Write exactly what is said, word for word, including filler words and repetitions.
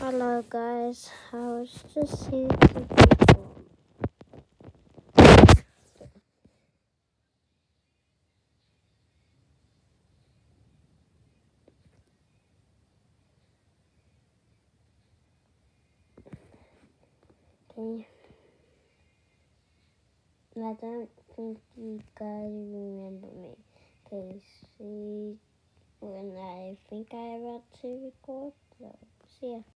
Hello guys, I was just here to perform. Okay. I don't think you guys remember me. Okay, see when I think I about to record. So, see ya.